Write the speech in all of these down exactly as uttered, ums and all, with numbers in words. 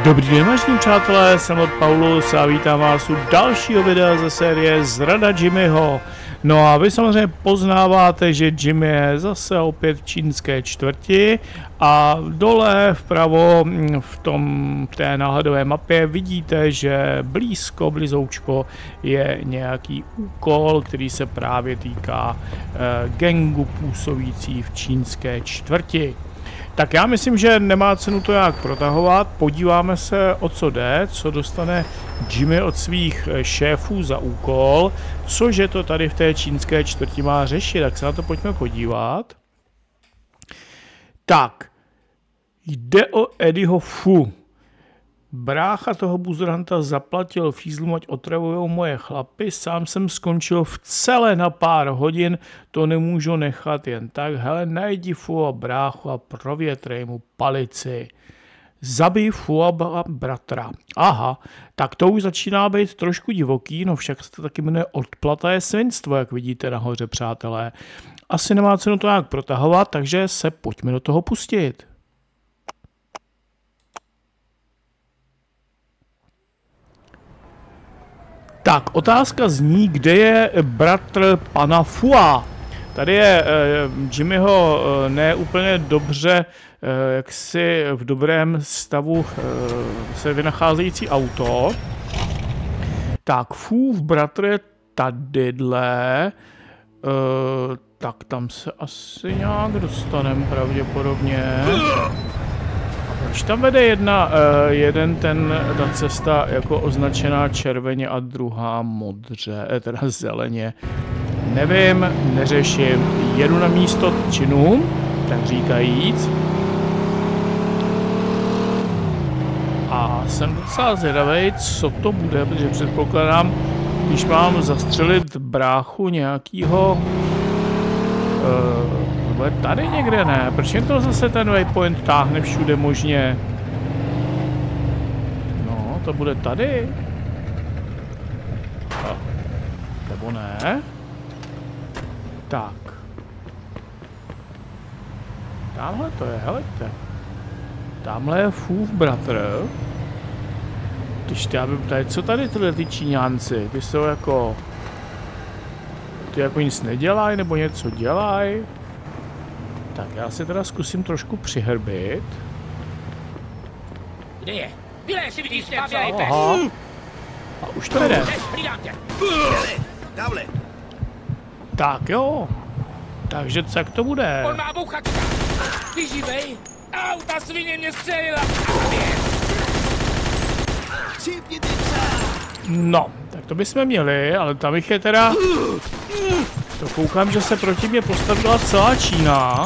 Dobrý den, vážení přátelé, jsem od Paulus a vítám vás u dalšího videa ze série Zrada Jimmyho. No a vy samozřejmě poznáváte, že Jimmy je zase opět v čínské čtvrti a dole vpravo v, tom, v té náhledové mapě vidíte, že blízko, blizoučko je nějaký úkol, který se právě týká eh, gangu působící v čínské čtvrti. Tak já myslím, že nemá cenu to jak protahovat, podíváme se, o co jde, co dostane Jimmy od svých šéfů za úkol, cože to tady v té čínské čtvrti má řešit, tak se na to pojďme podívat. Tak, jde o Eddieho Fu. Brácha toho buzeranta zaplatil fízlům, ať otravujou moje chlapy, sám jsem skončil v cele na pár hodin, to nemůžu nechat jen tak, hele, najdi Fu a bráchu a provětrej mu palici. Zabij Fu a bratra. Aha, tak to už začíná být trošku divoký, no však se to taky jmenuje odplata je svinstvo, jak vidíte nahoře, přátelé. Asi nemá cenu to nějak protahovat, takže se pojďme do toho pustit. Tak, otázka zní, kde je bratr pana Fua. Tady je eh, Jimmyho eh, ne úplně dobře, eh, jaksi v dobrém stavu eh, se vynacházející auto. Tak, Fuův bratr je tadyhle, eh, tak tam se asi nějak dostaneme pravděpodobně. Proč tam vede jedna, uh, jeden ten, ta cesta jako označená červeně a druhá modře, eh, teda zeleně? Nevím, neřeším, jedu na místo činu, tak říkajíc. A jsem docela zvědavý, co to bude, protože předpokládám, když mám zastřelit bráchu nějakýho... Uh, bude tady někde, ne? Proč jen to zase ten waypoint táhne všude možně? No, to bude tady. A, nebo ne? Tak. Tamhle to je, helejte. Tamhle je Fuův bratr. Když já bych tady, co tady tyhle ty Číňánci? Ty jsou jako... Ty jako nic nedělají, nebo něco dělají? Tak já si teda zkusím trošku přihrbit. Kde je? Vylez si vidíš něco? Aha. A už to jde. Tak jo. Takže co jak to bude? On má bouchačka. Ty živej? Au, ta svině mě střelila. No, tak to bychom měli, ale tam jich je teda... To koukám, že se proti mě postavila celá Čína.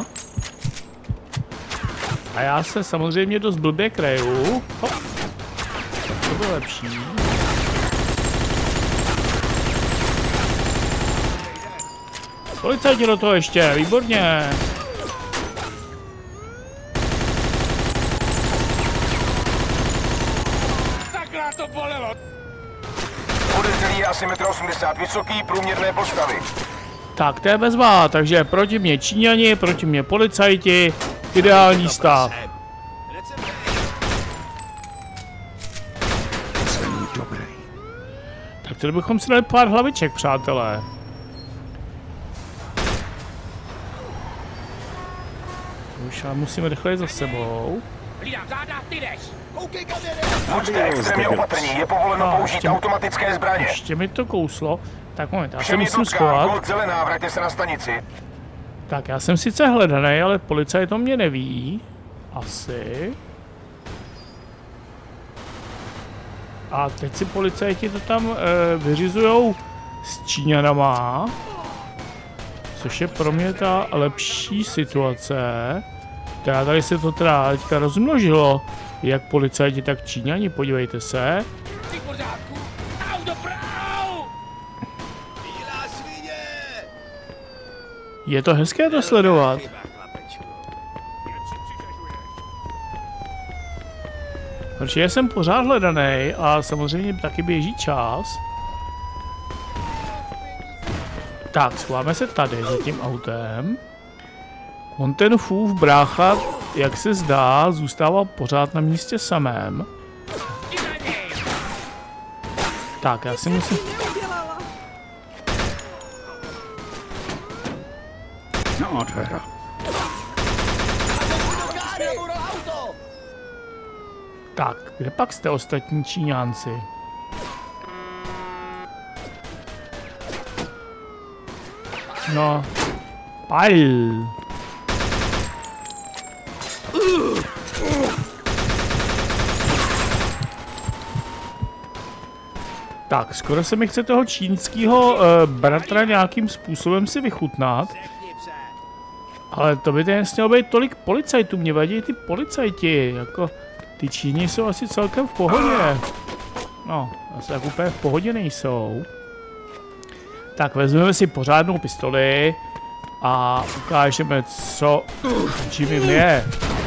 A já se samozřejmě dost blbě kreju. Hop. Tak to bylo lepší. Policajti do toho ještě, výborně. Takhle to bolelo. Podezřelý je asi metr osmdesát vysoký, průměrné postavy. Tak to je bezvá, takže proti mě Číňani, proti mě policajti, ideální stav. Tak tady bychom si dali pár hlaviček, přátelé. Už já musíme rychleji za sebou. Buďte extrémně opatrní, je povoleno No, použít ještě, automatické zbraně. Ještě mi to kouslo. Tak moment, já se Všem je musím Tutka, schovat. Gold zelená, vraťte se na stanici. Tak já jsem sice hledaný, ale policajt to mě neví. Asi. A teď si policajti to tam e, vyřizujou s Číňanama. Což je pro mě ta lepší situace. Teda tady se to teda teďka rozmnožilo. Jak policajti, tak Číňani, podívejte se. Je to hezké to sledovat. Protože jsem pořád hledaný a samozřejmě taky běží čas. Tak, schováme se tady za tím autem. On ten Fuův brácha, jak se zdá, zůstává pořád na místě samém. Tak, já si musím... No, teda. Tak, kde pak jste ostatní Číňánci? No. Pal. Tak, skoro se mi chce toho čínského uh, bratra nějakým způsobem si vychutnat. Ale to by ten mělo být tolik policajtů, mě vadí ty policajti, jako ty Číni jsou asi celkem v pohodě. No, asi tak úplně v pohodě nejsou. Tak vezmeme si pořádnou pistoli a ukážeme, co Jimmy je.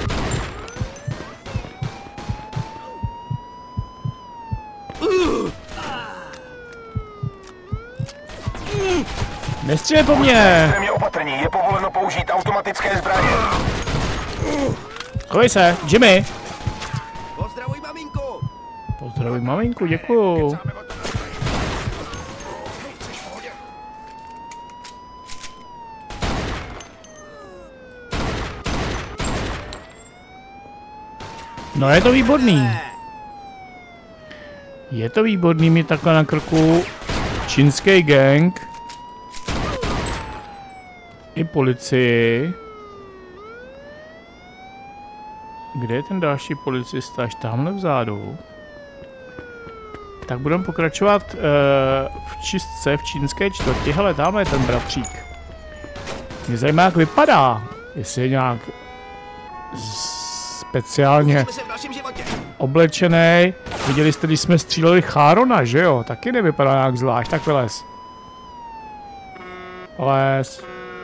Nestřílej po mně! Extrémně opatrní, je povoleno použít automatické zbraně. Chovej se, Jimmy! Pozdravuj maminku! Pozdravuj maminku, děkuju. No je to výborný. Je to výborný mít takhle na krku čínský gang. I policii. Kde je ten další policista? Až tamhle vzadu. Tak budeme pokračovat uh, v čistce v čínské čtvrti. Hele, tamhle je ten bratřík. Mě zajímá, jak vypadá. Jestli je nějak speciálně oblečený. Viděli jste, když jsme stříleli Charona, že jo? Taky nevypadá nějak zvlášť. Tak vylez. Les.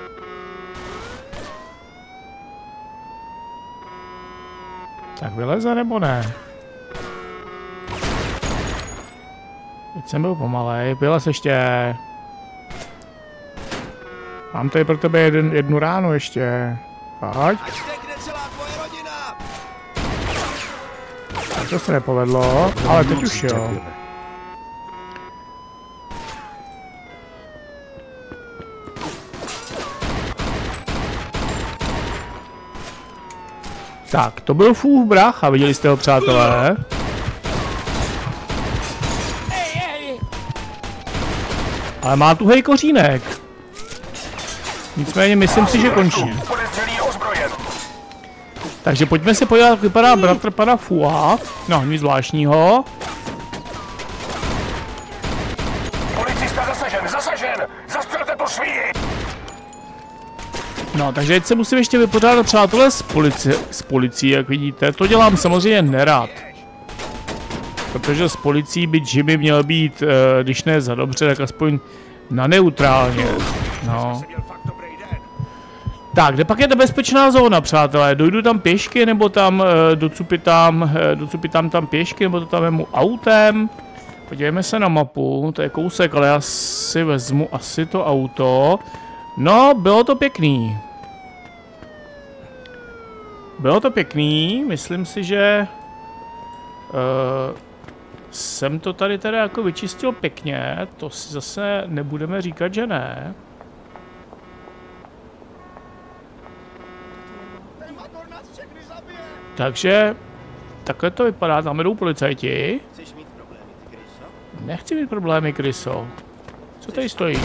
Tak vyleze nebo ne? Teď jsem byl pomalej, vylez ještě. Mám tady pro tebe jeden, jednu ránu ještě. Pojď. Tak to se nepovedlo, ale teď už jo. Tak, to byl fůh brácha, viděli jste ho, přátelé? Ale má tuhej kořínek. Nicméně myslím si, že končí. Takže pojďme se podívat, jak vypadá bratr pana Fua. No, nic zvláštního. Policista zasažen, zasažen! Zastřelte tu svíji! No, takže teď se musím ještě vypořádat, přátelé, s, polici s policií, jak vidíte. To dělám samozřejmě nerad. Protože s policií by Jimmy měl být, uh, když ne za dobře, tak aspoň na neutrálně. No. Tak, kde pak je ta bezpečná zóna, přátelé? Dojdu tam pěšky, nebo tam uh, docupitám, uh, docupitám tam pěšky, nebo to tam vemu autem? Podívejme se na mapu, to je kousek, ale já si vezmu asi to auto. No, bylo to pěkný. Bylo to pěkný, myslím si, že uh, jsem to tady teda jako vyčistil pěkně, to si zase nebudeme říkat, že ne. Takže takhle to vypadá, tam jdou policajti. Nechci mít problémy, Kryso. Co tady stojíš?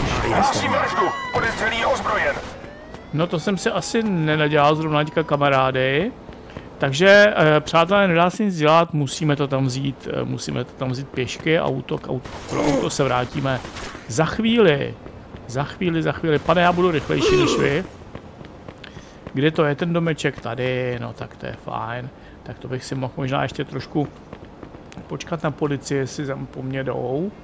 No to jsem si asi nenadělal zrovna teďka, kamarády. Takže, eh, přátelé, nedá se nic dělat, musíme to tam vzít, eh, musíme to tam vzít pěšky, auto, k auto, pro auto se vrátíme za chvíli. Za chvíli, za chvíli. Pane, já budu rychlejší než vy. Kde to je ten domeček? Tady, no tak to je fajn. Tak to bych si mohl možná ještě trošku počkat na policii, jestli tam po mně jdou.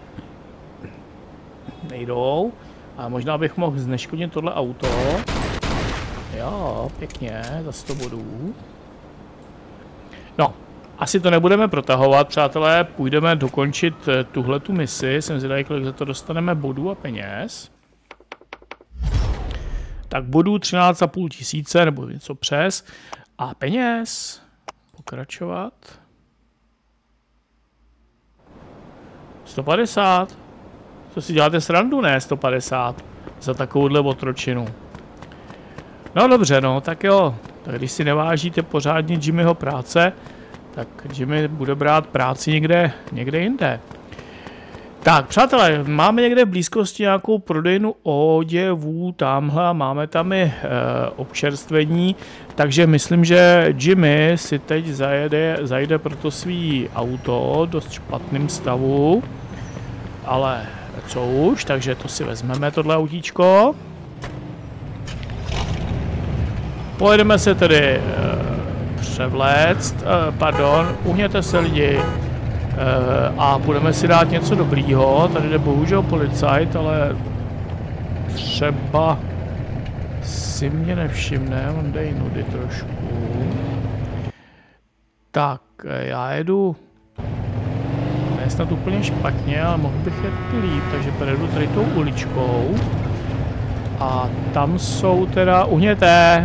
Nejdou. A možná bych mohl zneškodnit tohle auto. Jo, pěkně, za sto bodů. No, asi to nebudeme protahovat, přátelé. Půjdeme dokončit tuhletu misi. Jsem zvědavý, kolik za to dostaneme bodů a peněz. Tak bodů třináct a půl tisíce, nebo něco přes. A peněz. Pokračovat. sto padesát? Co si děláte srandu, ne? sto padesát. Za takovouhle otročinu. No dobře, no, tak jo. Tak když si nevážíte pořádně Jimmyho práce, tak Jimmy bude brát práci někde, někde jinde. Tak, přátelé, máme někde v blízkosti nějakou prodejnu oděvů, tamhle, máme tam i e, občerstvení, takže myslím, že Jimmy si teď zajede, zajde pro to svý auto, dost špatným stavu, ale co už, takže to si vezmeme, tohle autíčko. Pojedeme se tedy e, převléct, e, pardon, uhněte se lidi. Uh, a budeme si dát něco dobrýho. Tady jde bohužel policajt, ale třeba si mě nevšimne, on jde nudy trošku. Tak, já jedu ne snad úplně špatně, ale mohl bych jet líp, takže projedu tady tou uličkou. A tam jsou teda uhněté.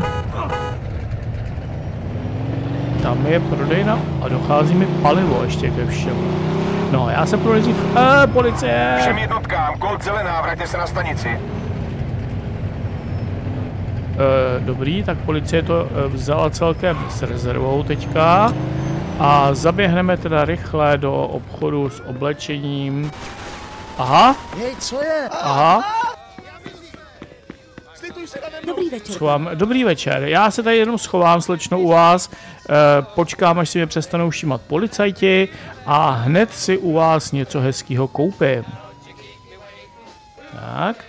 Tam je prodejna a dochází mi palivo ještě ke všemu. No, já se projezdím v... Eee, policie! Všem jednotkám, kód zelená, vraťte se na stanici. Eee, dobrý, tak policie to vzala celkem s rezervou teďka. A zaběhneme teda rychle do obchodu s oblečením. Aha. Hej, co je? Aha. Dobrý večer. Schovám. Dobrý večer. Já se tady jenom schovám, slečno, u vás. E, počkám, až si mě přestanou všímat policajti a hned si u vás něco hezkého koupím. Tak.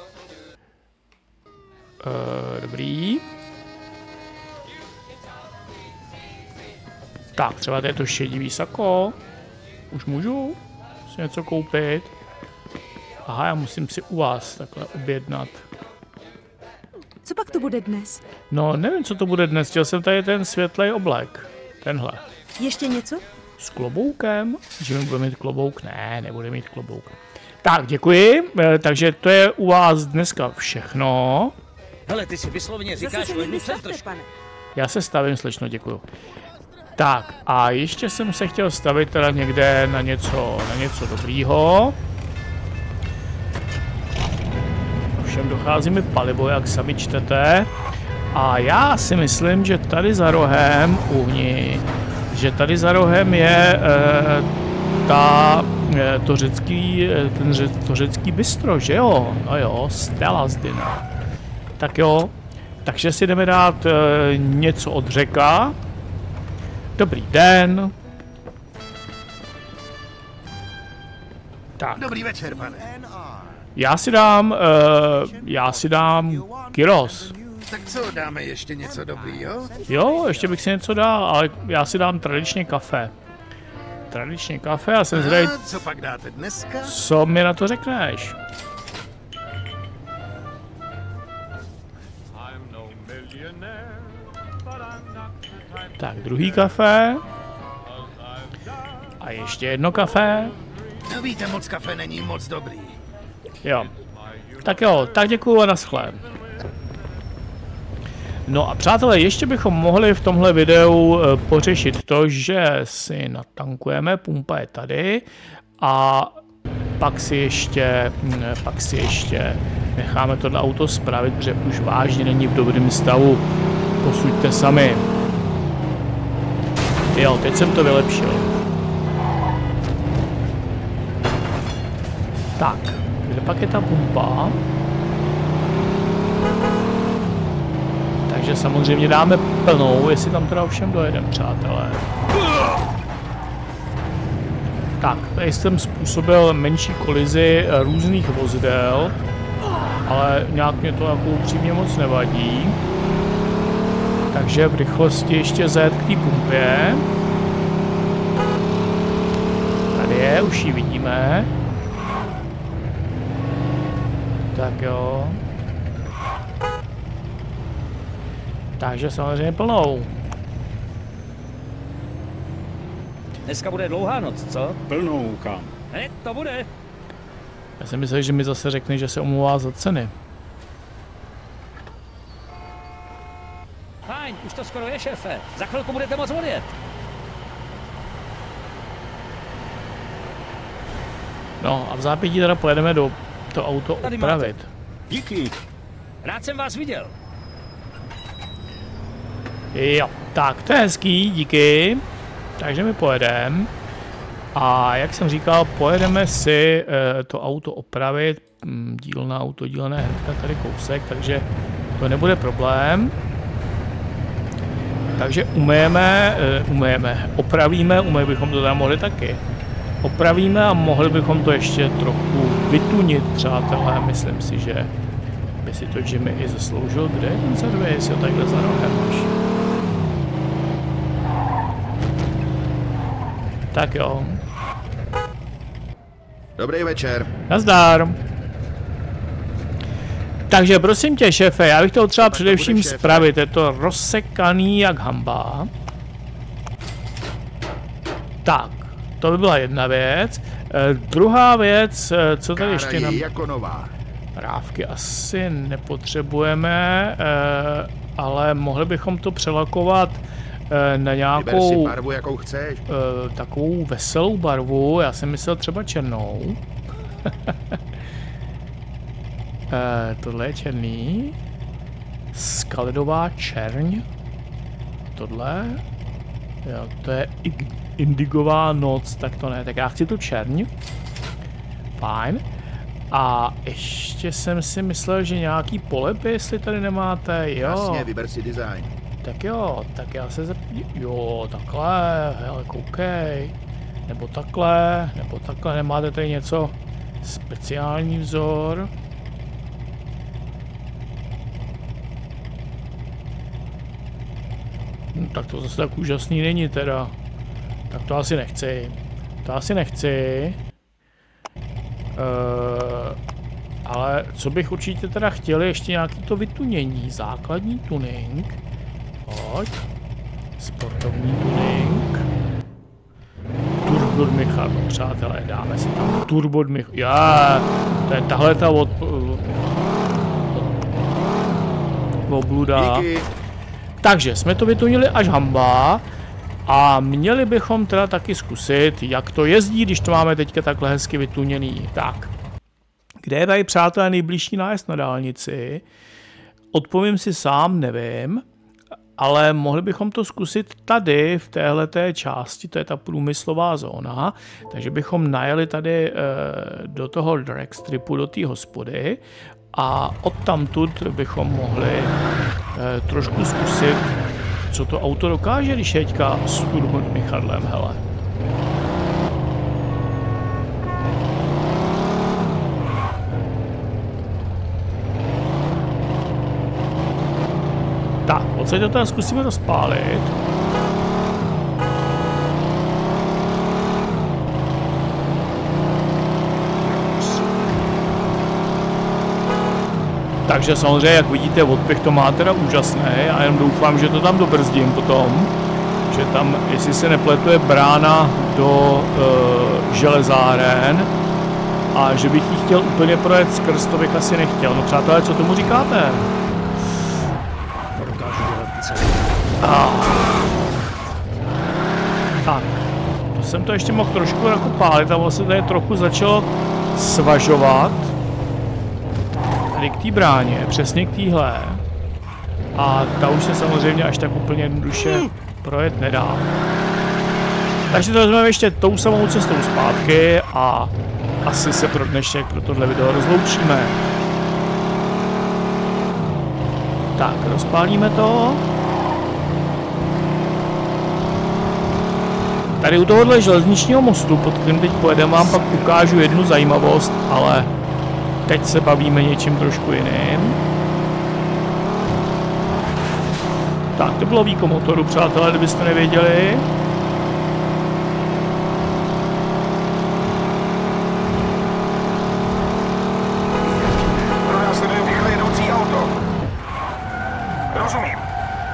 E, dobrý. Tak, třeba to je to šedivý sako. Už můžu si něco koupit. Aha, já musím si u vás takhle objednat. Co pak to bude dnes? No, nevím, co to bude dnes. Chtěl jsem tady ten světlej oblek. Tenhle. Ještě něco? S kloboukem? Že mi bude mít klobouk? Ne, nebude mít klobouk. Tak, děkuji. E, takže to je u vás dneska všechno. Hele, ty si vysloveně Zase říkáš se o jednu někdy stavte, sestřičku. pane. Já se stavím, slečno, děkuju. Tak, a ještě jsem se chtěl stavit teda někde na něco, na něco dobrýho. Všem dochází mi palivo, jak sami čtete. A já si myslím, že tady za rohem, uhni, že tady za rohem je e, ta, e, to řecký, ten ře, to řecký bistro, že jo? No jo, Stella's Dinner. Tak jo, takže si jdeme dát e, něco od Řeka. Dobrý den. Tak. Dobrý večer, pane. Já si dám, uh, já si dám gyros. Tak co, dáme ještě něco dobrýho? Jo, ještě bych si něco dal, ale já si dám tradičně kafe. Tradičně kafe a jsem zřejmě... Co pak dáte dneska? Co mi na to řekneš? Tak, druhý kafe. A ještě jedno kafe. No víte, moc kafe není moc dobrý. Jo. Tak jo, tak děkuju a naschle. No a přátelé, ještě bychom mohli v tomhle videu pořešit to, že si natankujeme, pumpa je tady a pak si ještě, pak si ještě necháme tohle auto spravit, protože už vážně není v dobrém stavu. Posuďte sami. Jo, teď jsem to vylepšil. Tak, kde pak je ta pumpa? Takže samozřejmě dáme plnou, jestli tam teda ovšem dojedeme, přátelé. Tak, tady jsem způsobil menší kolizi různých vozidel, ale nějak mě to jako upřímně moc nevadí. Takže v rychlosti ještě zajet k té pumpě. Tady je, už ji vidíme. Tak jo. Takže samozřejmě plnou. Dneska bude dlouhá noc, co? Plnou, kam? Hned to bude. Já jsem myslel, že mi zase řekne, že se omlouvá za ceny. Fajn, už to skoro je, šéfe. Za chvilku budete moc odjet. No a v zápětí teda pojedeme do to auto Tady opravit. Díky. Rád jsem vás viděl. Jo, tak to je hezký, díky. Takže my pojedeme. A jak jsem říkal, pojedeme si e, to auto opravit. Mm, dílná auto, dílné hnedka tady kousek, takže to nebude problém. Takže umyjeme, e, umyjeme, opravíme, umyj bychom to tam mohli taky. Opravíme a mohli bychom to ještě trochu vytunit, přátelé. Myslím si, že by si to Jimmy i zasloužil. Kde je ten servis? Jo, takhle za rohem máš. Tak jo. Dobrý večer. Nazdar. Takže prosím tě, šéfe, já bych to třeba Tak to především bude, šéfe. spravit. Je to rozsekaný jak hamba. Tak, to by byla jedna věc. E, druhá věc, e, co tady ještě Kára nám... je jako nová. Rávky asi nepotřebujeme, e, ale mohli bychom to přelakovat e, na Vyber si nějakou barvu, jakou chceš. e, takovou veselou barvu. Já jsem myslel třeba černou. e, tohle je černý. Skalidová čerň. Tohle. Jo, to je indigová noc, tak to ne. Tak já chci tu čerň. Fajn. A ještě jsem si myslel, že nějaký polepy, jestli tady nemáte, jo. Jasně, vyber si design. Tak jo, tak já se zeptám. Jo, takhle, hele, koukej. Nebo takhle, nebo takhle, nemáte tady něco speciální vzor? No, tak to zase tak úžasný není teda. Tak to asi nechci. To asi nechci. Uh, ale co bych určitě teda chtěl, ještě nějaký to vytunění. Základní tuning. Pojď. Sportovní tuning. Turbo Michal, přátelé, dáme si tam Turbo Michal. Já, to je tahle ta od... obluda. Díky. Takže jsme to vytunili až hamba. A měli bychom teda taky zkusit, jak to jezdí, když to máme teďka takhle hezky vytuněný. Tak, kde je tady, přátelé, nejbližší nájezd na dálnici? Odpovím si sám, nevím, ale mohli bychom to zkusit tady, v téhleté části, to je ta průmyslová zóna, takže bychom najeli tady e, do toho drag stripu, do té hospody a odtamtud bychom mohli e, trošku zkusit, co to auto dokáže, když je teďka s Turbo Michalem, hele. Tak, odsaď to teda zkusíme rozpálit. Takže samozřejmě, jak vidíte, odpěch to má teda úžasný a jen doufám, že to tam dobrzdím potom. Že tam, jestli se nepletu, je brána do e, železáren a že bych ji chtěl úplně projet skrz, to bych asi nechtěl. No přátelé, co tomu říkáte? To dokážu dělat celý. Ah. Tak, to jsem to ještě mohl trošku jako pálit a vlastně tady trochu začalo svažovat. Tady k té bráně, přesně k téhle. A ta už se samozřejmě až tak úplně jednoduše projet nedá. Takže to vezmeme ještě tou samou cestou zpátky a asi se pro dnešek pro tohle video rozloučíme. Tak, rozpálíme to. Tady u tohohle železničního mostu, pod kterým teď pojedeme, vám pak ukážu jednu zajímavost, ale teď se bavíme něčím trošku jiným. Tak, to bylo výkon motoru, přátelé, kdybyste nevěděli. Pronásledujeme rychle jedoucí auto. Rozumím.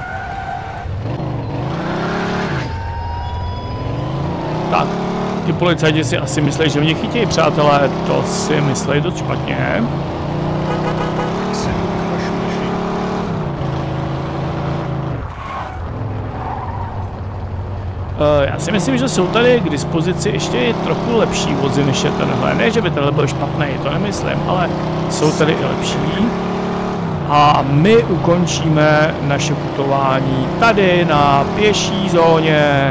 Tak, ty policajti si asi myslí, že mě chytějí, přátelé, to si myslí dost špatně. Já si myslím, že jsou tady k dispozici ještě trochu lepší vozy než je tenhle. Ne, že by tenhle byl špatný, to nemyslím, ale jsou tady i lepší. A my ukončíme naše putování tady na pěší zóně.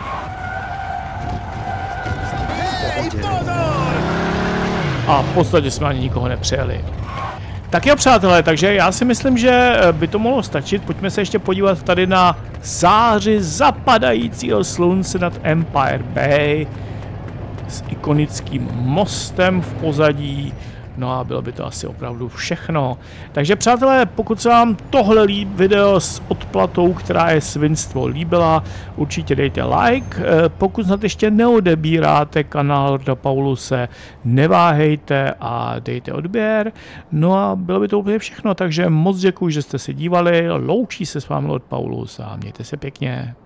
A v podstatě jsme ani nikoho nepřijeli. Tak jo, přátelé, takže já si myslím, že by to mohlo stačit. Pojďme se ještě podívat tady na záři zapadajícího slunce nad Empire Bay s ikonickým mostem v pozadí. No a bylo by to asi opravdu všechno. Takže přátelé, pokud se vám tohle video s odplatou, která je svinstvo, líbila, určitě dejte like. Pokud snad ještě neodebíráte kanál Lorda Pauluse, neváhejte a dejte odběr. No a bylo by to úplně všechno, takže moc děkuji, že jste se dívali. Loučí se s vámi Lord Paulus a mějte se pěkně.